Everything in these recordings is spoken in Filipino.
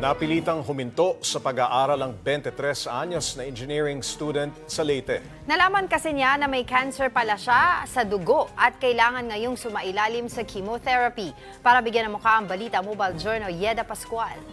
Napilitang huminto sa pag-aaral ang 23 anyos na engineering student sa Leyte. Nalaman kasi niya na may cancer pala siya sa dugo at kailangan ngayong sumailalim sa chemotherapy. Para bigyan ng mukha ang balita, Mobile Journal Yeda Pascual.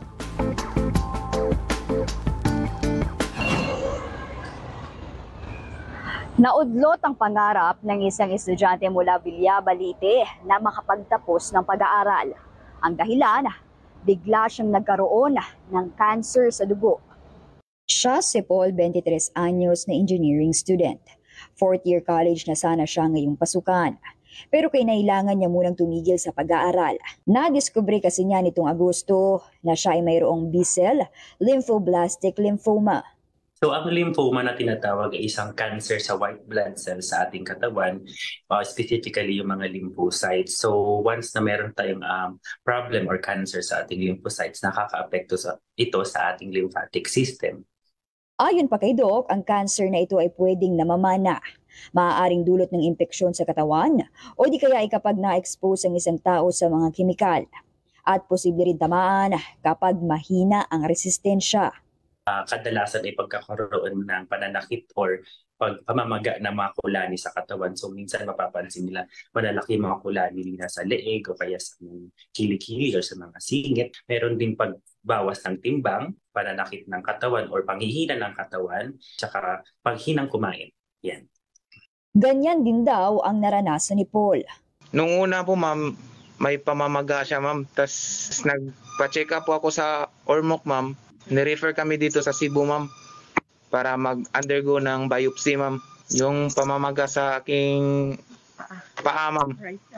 Naudlot ang pangarap ng isang estudyante mula Villaba, Leyte na makapagtapos ng pag-aaral. Ang dahilan, bigla siyang nagkaroon ng cancer sa dugo. Siya si Paul, 23 anyos na engineering student. Fourth year college na sana siya ngayong pasukan. Pero kinailangan niya munang tumigil sa pag-aaral. Nadiskubre kasi niya nitong Agosto na siya ay mayroong B-cell lymphoblastic lymphoma. So ang lymphoma na tinatawag ay isang cancer sa white blood cells sa ating katawan, specifically yung mga lymphocytes. So once na meron tayong problem or cancer sa ating lymphocytes, nakaka-apekto ito sa ating lymphatic system. Ayon pa kay Doc, ang cancer na ito ay pwedeng namamana. Maaaring dulot ng impeksyon sa katawan o di kaya ay kapag na-expose ang isang tao sa mga kemikal. At posible rin tamaan kapag mahina ang resistensya. Kadalasan ay pagkakaroon ng pananakit or pamamaga ng mga kulani sa katawan. So minsan mapapansin nila malalaki mga kulani nila sa leeg o kaya sa kilikili o sa mga singit. Meron din pagbawas ng timbang, pananakit ng katawan or panghihina ng katawan, tsaka paghinang kumain. Yan. Ganyan din daw ang naranasan ni Paul. Nung una po ma'am, may pamamaga siya ma'am. Tapos nagpa-check up po ako sa Ormoc ma'am. Nirefer kami dito sa Cebu, ma'am, para mag-undergo ng biopsy, ma'am. Yung pamamaga sa aking paa, ma'am.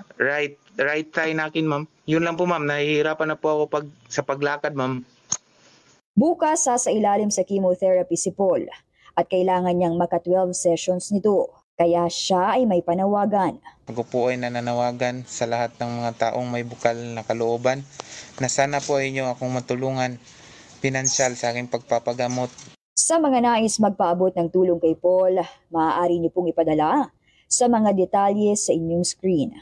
Right thigh nakin, ma'am. Yun lang po, ma'am. Nahihirapan na po ako sa paglakad, ma'am. Bukas sa ilalim sa chemotherapy si Paul at kailangan niyang maka-12 sessions nito. Kaya siya ay may panawagan. Ako po ay nananawagan sa lahat ng mga taong may bukal na kalooban na sana po ay inyo akong matulungan pinansyal sa aking pagpapagamot. Sa mga nais magpaabot ng tulong kay Paul, maaari niyo pong ipadala sa mga detalye sa inyong screen.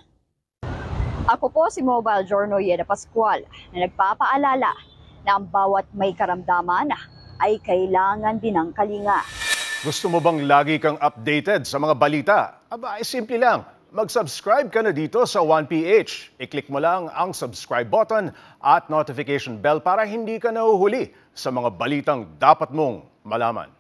Ako po si Mobile Journal Yeda Pascual na nagpapaalala na ang bawat may karamdaman ay kailangan din ng kalinga. Gusto mo bang lagi kang updated sa mga balita? Aba, ay simple lang. Mag-subscribe ka na dito sa 1PH. I-click mo lang ang subscribe button at notification bell para hindi ka nahuhuli sa mga balitang dapat mong malaman.